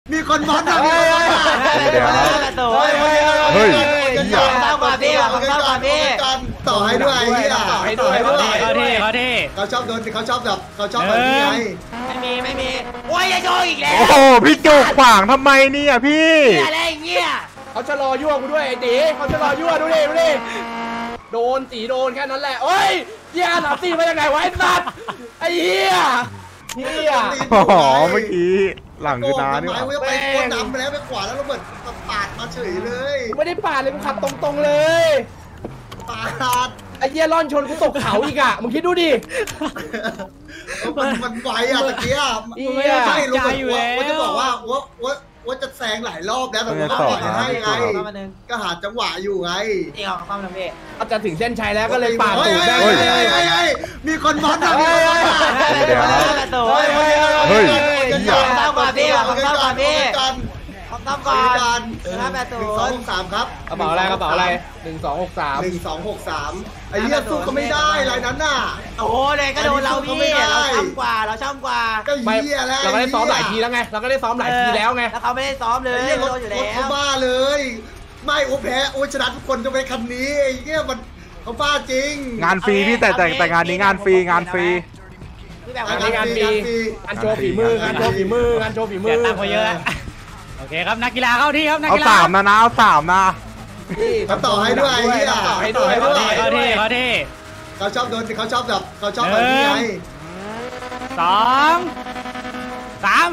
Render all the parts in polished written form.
มีคนบอสอ่ะมีคนบอสอ่ะเดี๋ยวเฮ้ยต้องก่อนพี่ต้องก่อนพี่ต่อให้ด้วยต่อให้ด้วยเขาชอบโดนเขาชอบแบบเขาชอบแบบนี้ไงไม่มีโอ้ยอย่าโยกอีกแล้วโอ้โหพี่จุกขวางทำไมเนี่ยพี่อะไรเงี้ยเขาจะรอยั่วกูด้วยไอ้ตีเขาจะรอยั่วดูดิโดนตีโดนแค่นั้นแหละโอ้ยเหี้ยหนาตีมายังไงวะไอ้สัตว์ไอ้เหี้ยอ๋อเมื่อกี้หลังคือน้านี่หว่าไปโคนดำไปแล้วไปขวาแล้วระเบิดปาดมาเฉยเลยไม่ได้ปาดเลยกูขับตรงๆเลยปาดไอ้เหี้ยร่อนชนกูตกเขาอีกอ่ะมึงคิดดูดิมันไวอ่ะตะกี้อ่ะไม่รู้ว่าจะบอกว่าจะแซงหลายรอบแล้วแต่ว่าปล่อยให้ไงก็หาจังหวะอยู่ไงนี่ออกความนะพี่ก็จะถึงเส้นชัยแล้วก็เลยปาดตูดได้มีคนบอสอ่ะมีคนบอสอ่ะเฮ้ยต้องก่อนพี่ต้องก่อนพี่ต้องก่อน 1-2-6-3ครับกระเป๋าอะไร1263 ไอ้เหี้ยสู้ก็ไม่ได้ไรนั้นน่ะโอ้โหเลยก็โดนเราพี่เราช่ำกว่าก็เหี้ยแล้วเราก็ได้ซ้อมหลายทีแล้วไงเราก็ได้ซ้อมหลายทีแล้วไงแล้วเขาไม่ได้ซ้อมเลยรถอยู่แล้วเขาบ้าเลยไม่โอ้แพ้โอ้ชนะทุกคนจะไปคันนี้ไอ้เหี้ยมันเขาบ้าจริงงานฟรีพี่แต่งานนี้งานฟรีงานโชว์ฝีมือตังค์เยอะโอเคครับนักกีฬาเข้าที่ครับนักกีฬาเอา3นะเอา3นะเขาต่อให้ด้วยต่อให้ด้วยเขาที่เขาชอบโดนเขาชอบแบบเขาชอบแบบนี้ไง 2 3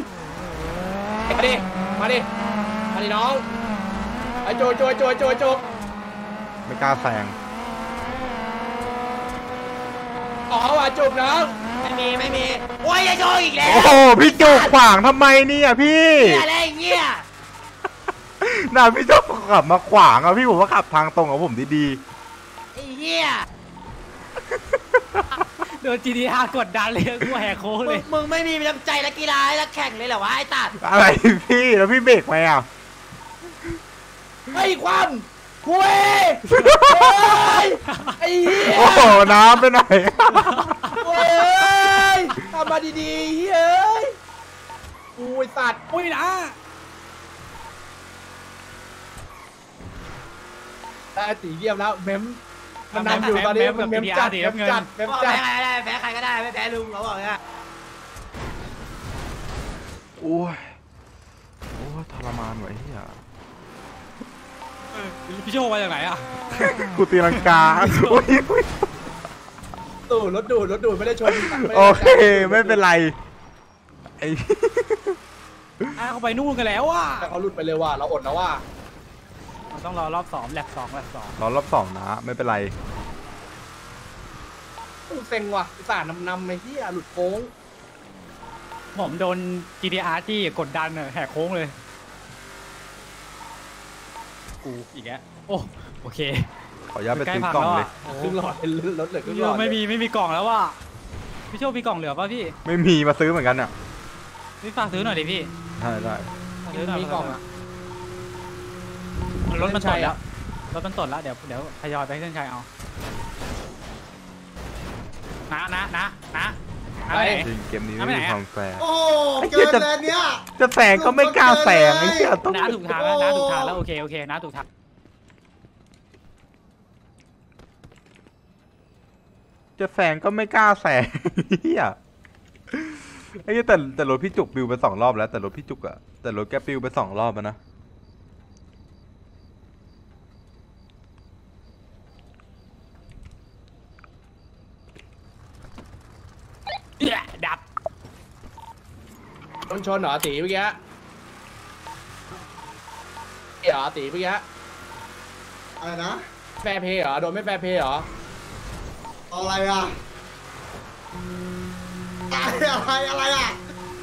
มาดิน้องไอ้โจไม่กล้าแซงว่ะจุกน้องไม่มีโอ้ยอย่าโยกอีกแล้วโอ้โหพี่จุกขวางทำไมเนี่ยพี่อะไรเงี้ยน่าพี่จุกขับมาขวางอะพี่ผมว่าขับทางตรงกับผมดีไอ้เหี้ยโดน GTR กดดันเลยกูแหกโค้งเลยมึงไม่มีน้ำใจนักกีฬานักแข่งเลยเหรอวะไอ้ตัดอะไรพี่แล้วพี่เบรกไหมอ่ะไอ้ความคุยไอ้เหี้ยโอ้โหน้ำไปไหนเฮ้ยทำมาดีๆเฮ้ยอุ้ยสัตว์อุ้ยนะแต่ตีเยี่ยมแล้วเมมมันนำอยู่ตอนนี้มันเมมจัดแพ้ใครก็ได้ไม่แพ้ลุงเขาบอกเลยอะโอ้ยทรมานไว้เหี้ยพี่โชว์มาจากไหนอ่ะกูตีลังการถดูดไม่ได้ชนโอเคไม่เป็นไรไอ้เขาไปนู่นกันแล้วว่ะเขาหลุดไปเลยว่ะเราอดนะว่าเราต้องรอรอบ2แลบ2 รอรอบ2นะไม่เป็นไรเซ็งว่ะสารนำไอ้ที่หลุดโค้งผมโดน GTR ที่กดดันแหกโค้งเลยกูอีกแล้วโอเคขออนุญาตไปซื้อกล่องเลยครึ่งหลอดเป็นรถเหลือครึ่งหลอดไม่มีกล่องแล้วว่ะพี่โชคมีกล่องเหลือป่ะพี่ไม่มีมาซื้อเหมือนกันอ่ะพี่ฝากซื้อหน่อยดิพี่ได้ซื้อหน่อยมีกล่องอ่ะรถมันตดแล้วเดี๋ยวทยอยไปเส้นชัยเอานะจริงเกมนี้ไม่มีความแฟร์โอ้เกินแล้วเนี่ยจะแซงก็ไม่กล้าแซงไอ้เหี้ยต้องน้าถูกทางแล้วโอเคน้าถูกทางจะแซงก็ไม่กล้าแซงเหี้ยไอ้แต่รถพี่จุกปิวไป2 รอบแล้วแต่รถพี่จุกอะแต่รถแกปิวไป2 รอบนะดับชนเหรอตีเมื่อกี้ตีเมื่อกี้อะไรนะแฟร์เพย์เหรอโดนไม่แฟร์เพย์เหรออะไรอ่ะอะไรอ่ะ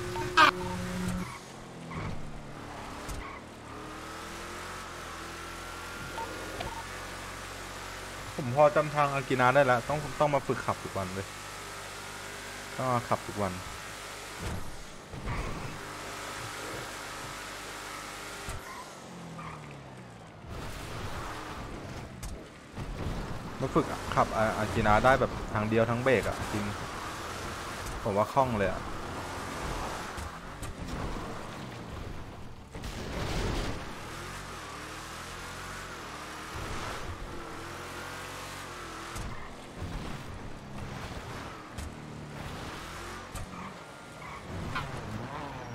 ผมพอจำทางอากินาได้แล้วต้องมาฝึกขับทุกวันเลยต้องขับทุกวันมาฝึกขับอากินาได้แบบทางเดียวทั้งเบรกอ่ะจริงผมว่าคล่องเลยอ่ะ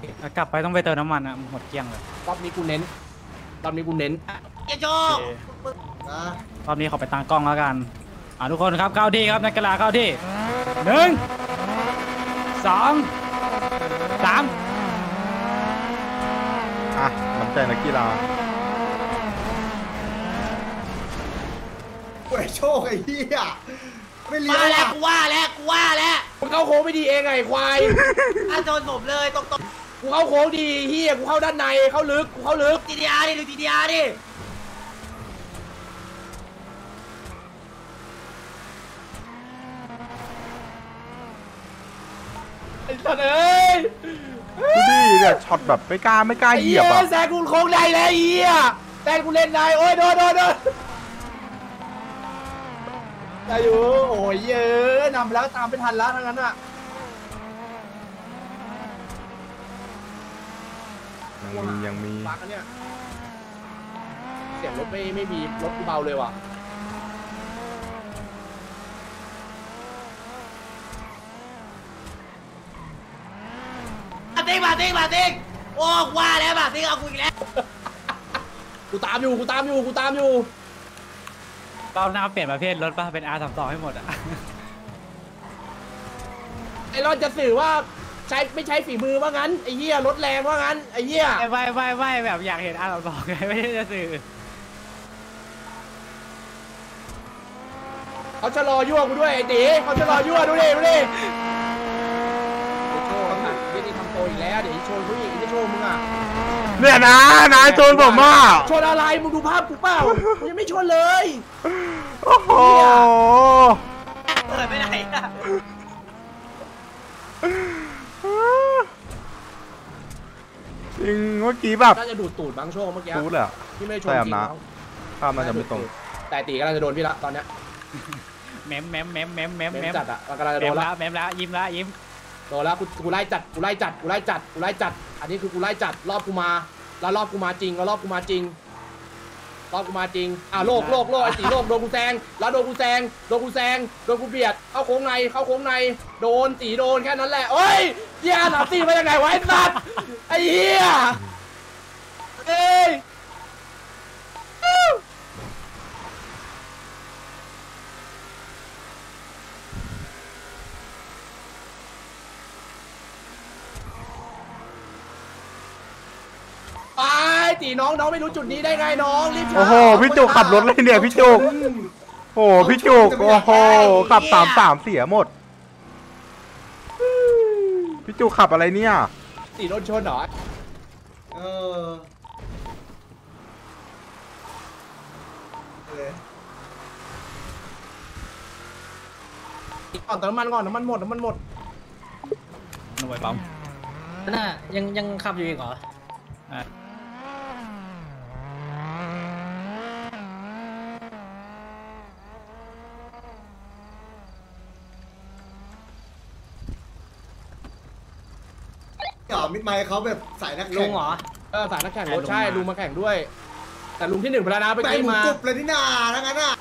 กลับไปต้องไปเติมน้ำมันอ่ะหมดเกลี้ยงเลยรอบนี้กูเน้นรอบนี้กูเน้นเจ๊โจนะรอบนี้ขอไปตั้งกล้องแล้วกันทุกคนครับเข้าที่ครับนักกีฬาเข้าที่1 2 3 อ่ะน้ำใจนักกีฬากูไอ้โชคไอ้เหี้ยไม่เลี้ยมาแล้ววกูว่าแล้วกูเข้าโค้งไม่ดีเองไงควายโดนผมเลยตรงกูเข้าโค้งดีเฮียกูเข้าด้านในเข้าลึกกูเข้าลึกทีดีอาร์ดิดูทีดีอาร์ดิไอ้สัตว์เอ้ยดูดิเนี่ยช็อตแบบไม่กล้าเหไอ้ยีเหี้ยยบอ่ะแซงกูโค้งได้แล้วไอ้เหี้ยแซงกูเล่นได้โอ้ยโดนได้อยู่โอ้ยเยอะนำแล้วตามไม่ทันแล้วทั้งนั้นอ่ะยังมีปักอันเนี่ยเสียงรถไม่มีรถกูเบาเลยว่ะมาติ้งโอ้ว่าแล้วมาติ้งเอากูอีกแล้วกูตามอยู่เราหน้าเปลี่ยนประเภทรถป่ะเป็น R32 ให้หมดอ่ะไอ้รอนจะสื่อว่าไม่ใช้ฝีมือว่างั้นไอ้เหี้ยรถแรงว่างั้นไอ้เหี้ยไม่แบบอยากเห็น R32 ไงไม่ได้จะสื่อเขาชะลอยั่วกูด้วยไอ้ตีเขาชะลอยั่วดูดิไอ้โชว์อ่ะนี่ทำโตอีกแล้วเดี๋ยวไอ้โชว์เขาอีกไอ้โชว์มึงอ่ะเนี่ยนะโจนผมอ่ะชนอะไรมึงดูภาพกูเปล่ากูยังไม่ชนเลยโอ้โหเปิดไปไหนอ่ะจริงเมื่อกี้แบบน่าจะดูดตูดบางโชว์เมื่อกี้รู้เลยอะที่ไม่ได้ชนใช่จครับริงนะ ภาพน่าจะไม่ตรงแต่ตีกำลังจะโดนพี่ละตอนเนี้ยเมมเมมจัดอ่ะกำลังจะเมโดมนละแล้วยิ้มโดนแล้วกูไล่จัดอันนี้คือกูไล่จัดรอบกูมาแล้วรอบกูมาจริงอ่ะโลกไอ้ตีโลกโดนกูแซงแล้วโดนกูเบียดเข้าโค้งในโดนตีโดนแค่นั้นแหละโอ้ยเหี้ยหนาตีมายังไงวะไอ้สัตว์ไอ้เหี้ยเอ้ยไปตีน้องไม่รู้จุดนี้ได้ไงน้องรีบโอ้โหพี่จุกขับรถเลยเนี่ยพี่จุกโอ้โหพี่จุกโอ้โหขับ3-3เสียหมดพี่จุกขับอะไรเนี่ยตีโดนชนเหรอเออเลยก่อนเติมน้ำมันหมดหน่วยปั๊มน่ะยังขับอยู่อีกเหรอมิดไมค์เขาแบบสายนักลุแข่งงเหรอสายนักแข่งรถใช่ลุงมาแข่งด้วย แต่ลุงที่1ไปแล้วนะไปแต่กี้หมูมากรุบเลยนี่นาทั้งนั้นอ่ะ